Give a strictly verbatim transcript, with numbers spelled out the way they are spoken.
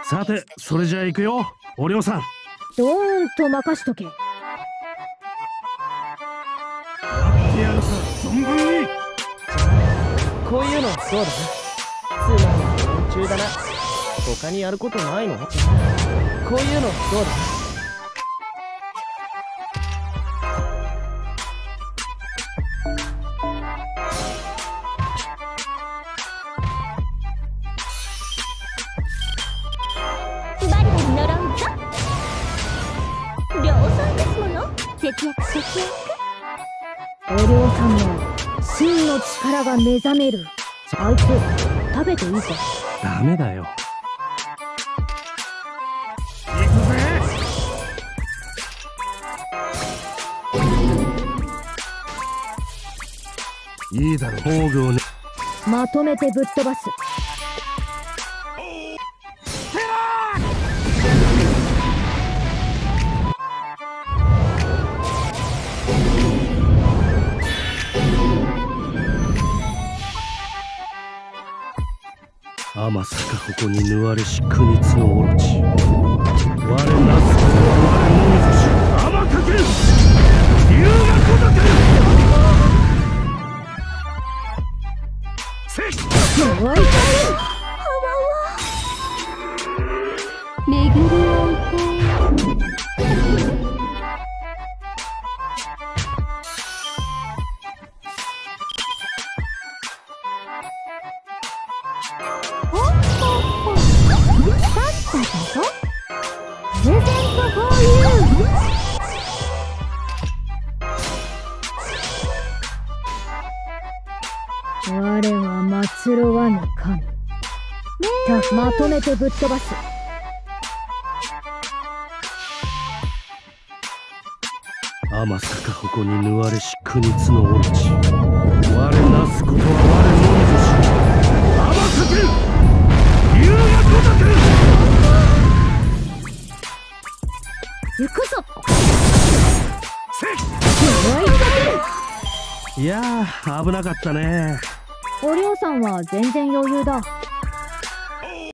さて、それじゃあ行くよ、お涼さん。 どーんと任しとけ。 やってやるさ、存分に。 こういうのそうだな。つまり連中だな。他にやることないの？こういうのどうだ？ バリバリ乗ろうぞ。量産ですもの。節約節約。お涼さんの真の力が目覚める。あいつ食べていいか？ ダメだよ。いいだろう。工業ね。 まとめてぶっ飛ばす。 天坂矛に縫われし国津のオロチ。我なすことは我のみぞし。天かける龍がこだてる。せっおいたい。巡り合いたい。ほっほっほ。さっさとプレゼントフォーユー。我は祭ろわぬ神。たまとめてぶっ飛ばす。 天坂矛に縫われし国津のオロチ。我なすことは我のみぞし。天かける龍がこだてる。 行くぞ。 せっおいたい。 いやー、危なかったね。 お涼さんは全然余裕だ。